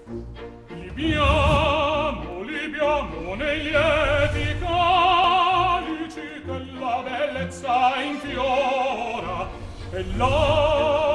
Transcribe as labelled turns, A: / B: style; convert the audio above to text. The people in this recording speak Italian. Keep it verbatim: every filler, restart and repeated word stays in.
A: Libiamo, libiamo nei lieti calici che la bellezza infiora e la